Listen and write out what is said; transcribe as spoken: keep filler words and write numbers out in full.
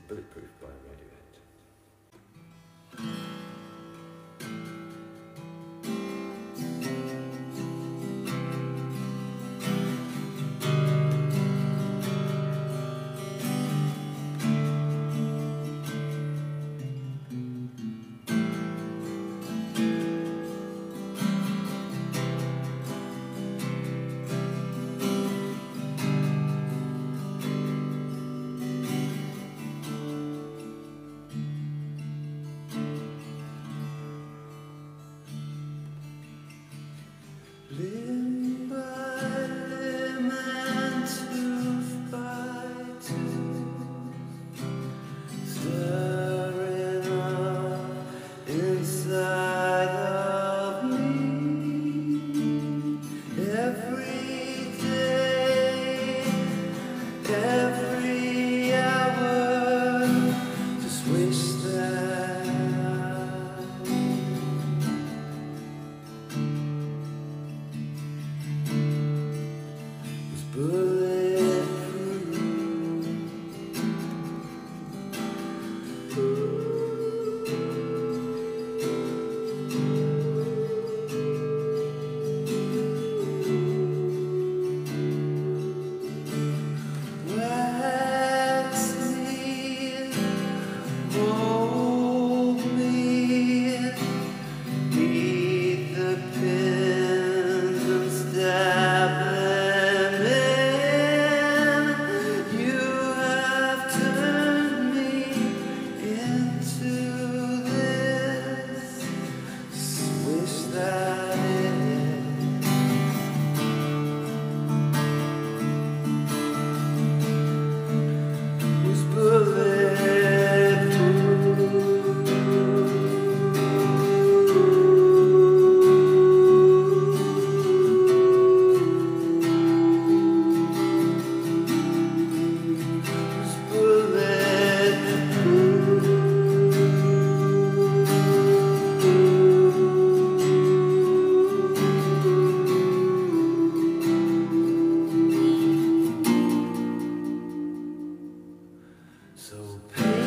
Bulletproof by Radiohead. Limb by limb and tooth by tooth, stirring up inside of me. Every day, every hour, just wish that bulletproof. Wax me, mold me, beat the pins and stab them in. You have turned me into this. Wish that it was bulletproof. Was bulletproof. So pain